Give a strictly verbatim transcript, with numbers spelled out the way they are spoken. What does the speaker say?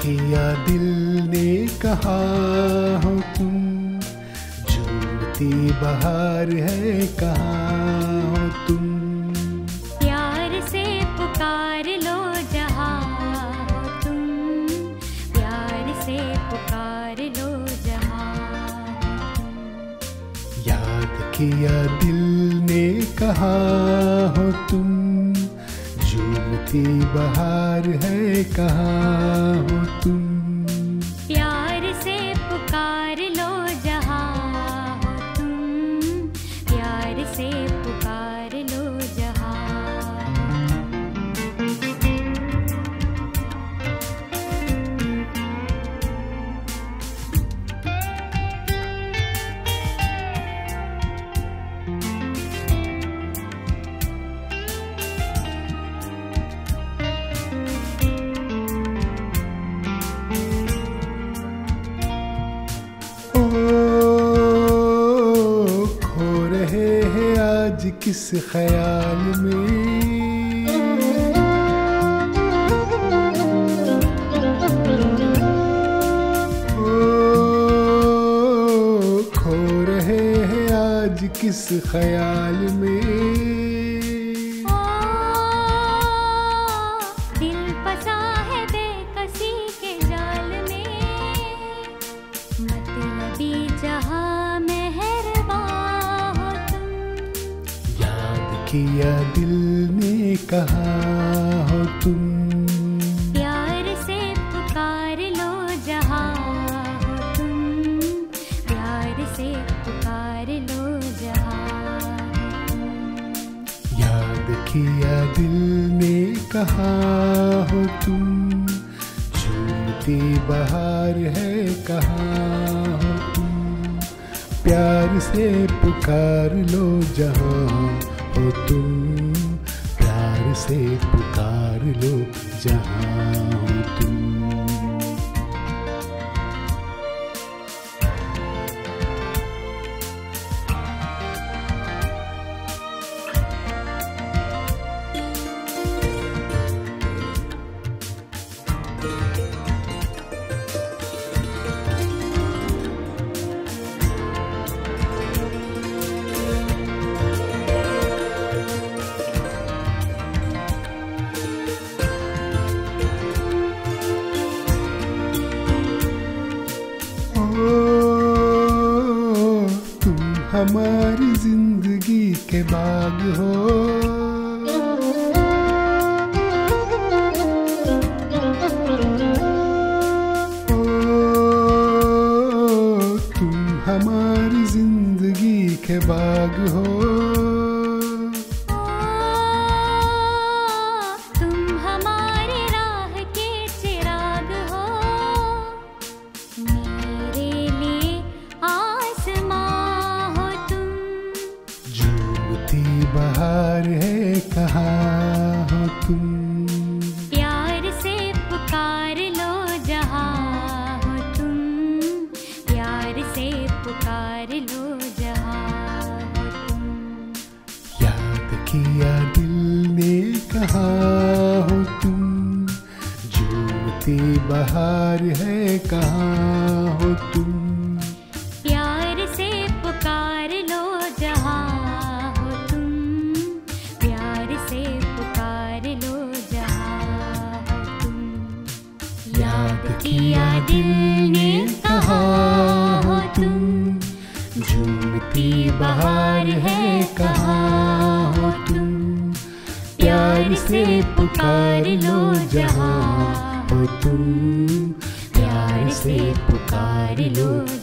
किया दिल ने कहा हो तुम, झूमती बहार है कहाँ हो तुम। प्यार से पुकार लो जहाँ हो तुम, प्यार से पुकार लो जहाँ हो तुम। याद किया दिल ने कहा हो तुम, झूमती बहार है कहाँ हो तुम। प्यार से पुकार लो जहाँ हो तुम, प्यार से पुकार लो जहाँ। आज किस ख्याल में, ओ खो रहे हैं आज किस ख्याल में। ओ दिल फंसा है बेकसी के जाल में, मतलबी जहां मेहरबान हो तुम। किया दिल ने कहा हो तुम, प्यार से पुकार लो जहाँ हो तुम, प्यार से पुकार लो जहाँ हो तुम। याद किया दिल ने कहा हो तुम, झूमती बहार है कहाँ हो तुम। प्यार से पुकार लो जहाँ हो तुम, प्यार से पुकार लो जहाँ हो तुम। हमारी जिंदगी के बाग हो, ओ तुम हमारी जिंदगी के बाग हो। तुम हमारे राह के चिराग हो, मेरे लिए आसमां बहार है कहाँ हो तुम। प्यार से पुकार लो जहाँ हो तुम, प्यार से पुकार लो जहाँ हो तुम। याद किया दिल ने कहा हो तुम, झूमती बहार है कहाँ हो तुम। प्यार से पुकार लो जहाँ किया दिल ने कहा हो तुम, झूमती बहार है कहाँ हो तुम। प्यार से पुकार लो जहाँ हो तुम, प्यार से पुकार लो।